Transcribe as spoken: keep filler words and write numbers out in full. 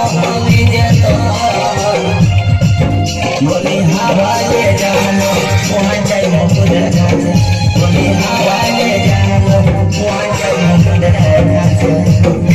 हमें जेतो बोले हवाले जानो वहाँ जाए मुकुद घाटे बोले हवाले जानो वहाँ जाए मुकुद घाटे